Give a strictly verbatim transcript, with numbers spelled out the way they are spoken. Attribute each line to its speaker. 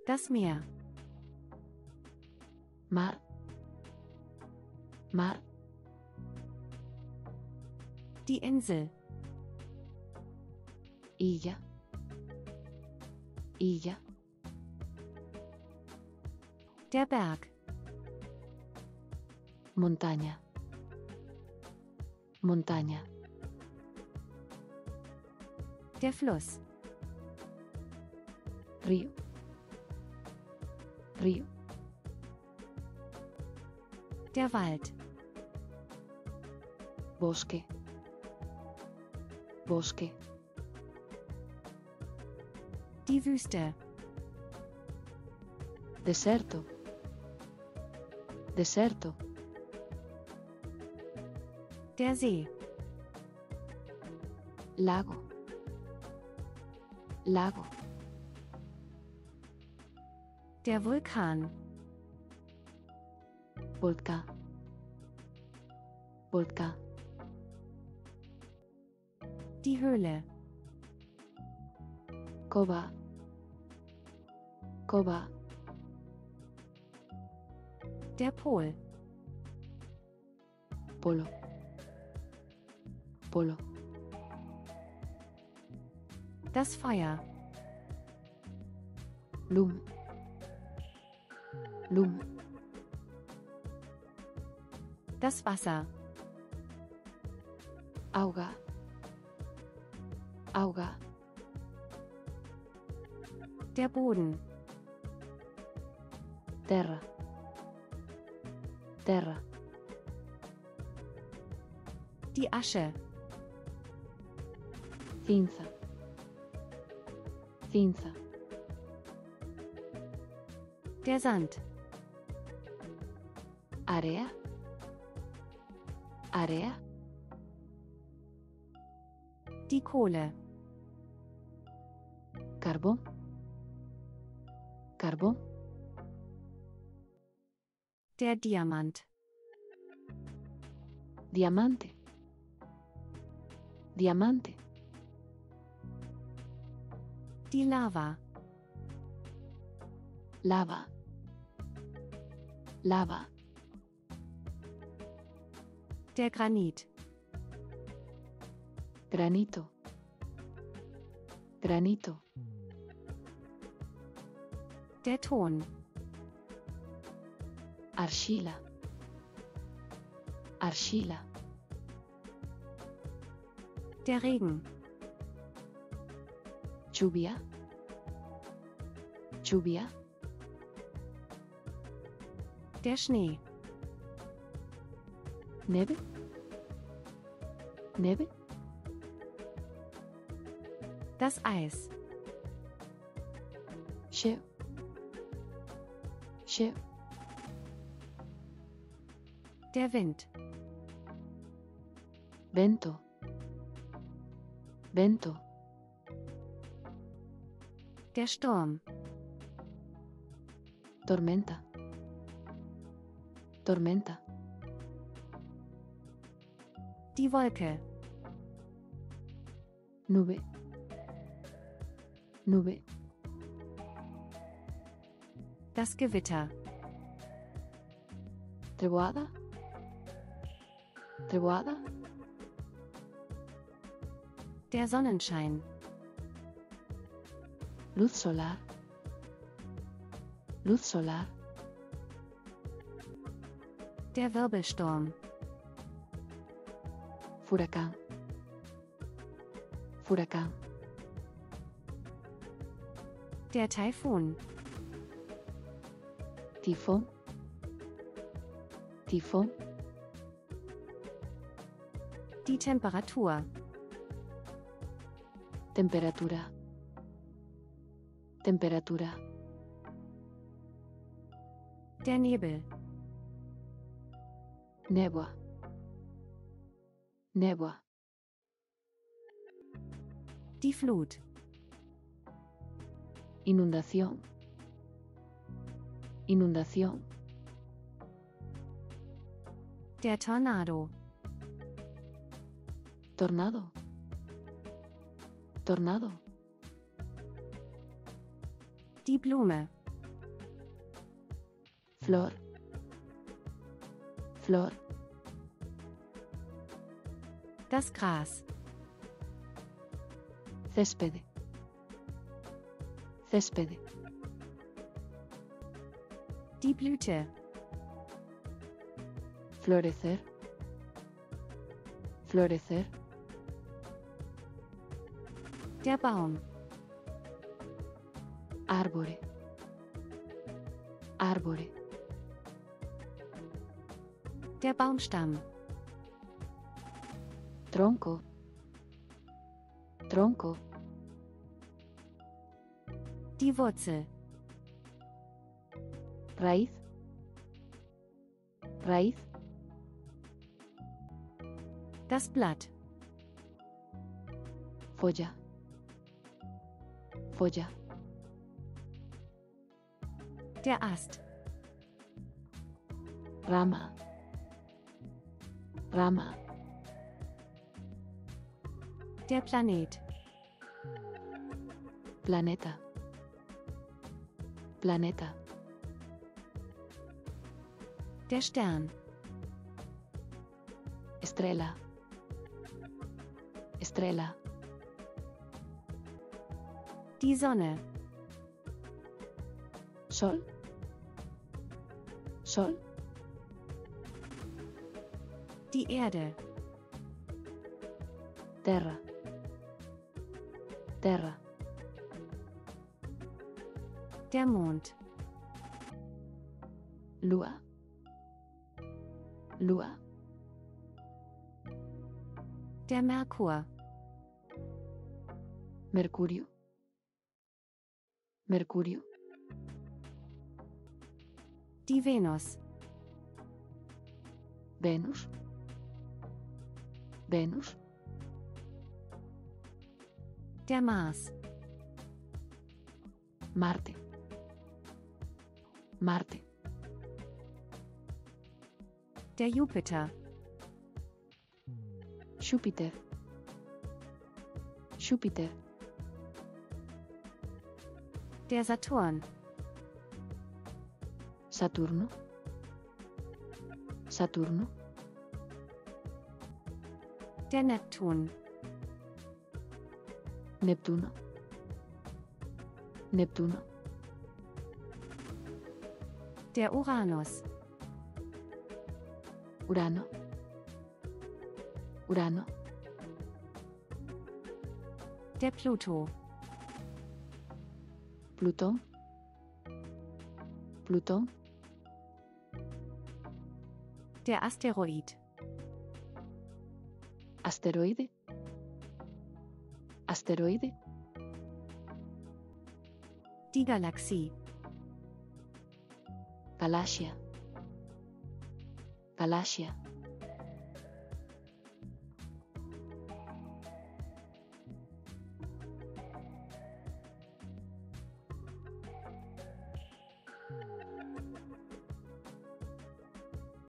Speaker 1: Das Meer.
Speaker 2: Mar. Mar.
Speaker 1: Die Insel.
Speaker 2: Illa. Illa.
Speaker 1: Der Berg.
Speaker 2: Montaña. Montaña.
Speaker 1: Der Fluss.
Speaker 2: Río. Río.
Speaker 1: Der Wald.
Speaker 2: Bosque. Bosque.
Speaker 1: Die Wüste.
Speaker 2: Deserto. Deserto.
Speaker 1: Der See.
Speaker 2: Lago. Lago.
Speaker 1: Der Vulkan.
Speaker 2: Volcán. Volcán.
Speaker 1: Die Höhle.
Speaker 2: Cova. Cova.
Speaker 1: Der Pol.
Speaker 2: Polo. Polo.
Speaker 1: Das Feuer.
Speaker 2: Lume. Lume.
Speaker 1: Das Wasser.
Speaker 2: Auga. Auga.
Speaker 1: Der Boden.
Speaker 2: Terra. Terra.
Speaker 1: Die Asche.
Speaker 2: Cinza. Cinza.
Speaker 1: Der Sand.
Speaker 2: Area. Area.
Speaker 1: Die Kohle.
Speaker 2: Carbón. Carbón.
Speaker 1: Der Diamant.
Speaker 2: Diamante. Diamante.
Speaker 1: Die Lava.
Speaker 2: Lava. Lava.
Speaker 1: Der Granit.
Speaker 2: Granito. Granito.
Speaker 1: Der Ton.
Speaker 2: Argila. Argila.
Speaker 1: Der Regen.
Speaker 2: Lluvia. Lluvia.
Speaker 1: Der Schnee.
Speaker 2: Neve. Neve.
Speaker 1: Das Eis.
Speaker 2: Gel. Gel.
Speaker 1: Der Wind.
Speaker 2: Vento. Vento.
Speaker 1: Der Sturm.
Speaker 2: Tormenta. Tormenta.
Speaker 1: Die Wolke.
Speaker 2: Nube. Nube.
Speaker 1: Das Gewitter.
Speaker 2: Treboada. Treboada.
Speaker 1: Der Sonnenschein.
Speaker 2: Luz solar. Luz solar.
Speaker 1: Der Wirbelsturm.
Speaker 2: Furacán. Furacán.
Speaker 1: Der Taifun.
Speaker 2: Tifón. Tifón.
Speaker 1: Die Temperatur.
Speaker 2: Temperatura. Temperatura.
Speaker 1: Der Nebel.
Speaker 2: Nebua. Nebua.
Speaker 1: Die Flut.
Speaker 2: Inundación. Inundación.
Speaker 1: Der Tornado.
Speaker 2: Tornado. Tornado.
Speaker 1: Die Blume.
Speaker 2: Flor. Flor.
Speaker 1: Das Gras.
Speaker 2: Césped. Césped.
Speaker 1: Die Blüte.
Speaker 2: Florecer. Florecer.
Speaker 1: Der Baum.
Speaker 2: Árbore. Árbore.
Speaker 1: Der Baumstamm.
Speaker 2: Tronco. Tronco.
Speaker 1: Die Wurzel.
Speaker 2: Raíz. Raíz.
Speaker 1: Das Blatt.
Speaker 2: Folla. Folla.
Speaker 1: Der Ast.
Speaker 2: Rama. Rama.
Speaker 1: Der Planet.
Speaker 2: Planeta. Planeta.
Speaker 1: Der Stern.
Speaker 2: Estrella. Estrella.
Speaker 1: Die Sonne.
Speaker 2: Sol. Sol.
Speaker 1: Die Erde.
Speaker 2: Terra. Terra.
Speaker 1: Der Mond.
Speaker 2: Lua. Lua.
Speaker 1: Der Merkur.
Speaker 2: Mercurio. Mercurio.
Speaker 1: Die Venus.
Speaker 2: Venus. Venus.
Speaker 1: Der Mars.
Speaker 2: Marte. Marte.
Speaker 1: Der Jupiter.
Speaker 2: Júpiter. Júpiter.
Speaker 1: Der Saturn.
Speaker 2: Saturno. Saturno.
Speaker 1: Der Neptun.
Speaker 2: Neptuno. Neptuno.
Speaker 1: Der Uranus.
Speaker 2: Urano. Urano.
Speaker 1: Der Pluto.
Speaker 2: Plutón. Plutón.
Speaker 1: Der Asteroid.
Speaker 2: Asteroide. Asteroide.
Speaker 1: Die Galaxie.
Speaker 2: Galaxia. Galaxia.